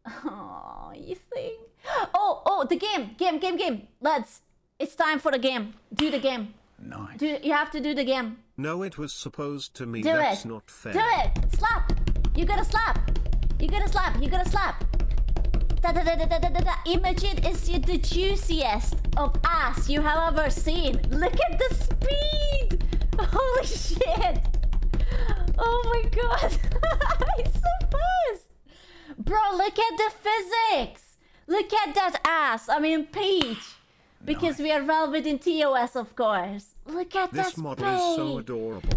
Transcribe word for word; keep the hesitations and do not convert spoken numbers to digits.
Oh, you think? Oh, oh, the game, game, game, game. Let's. It's time for the game. Do the game. Nice. Do you have to do the game? No, it was supposed to me. Do That's it. not fair. Do it. Slap. You gotta slap. You gotta slap. You gotta slap. Da da da da da da da. Imogen is the juiciest of ass you have ever seen. Look at the speed. Holy shit. Oh my god. It's so fast. Bro, look at the physics. Look at that ass. I mean, Peach. Because nice. We are well within T O S, of course. Look at this that model speed. is so adorable.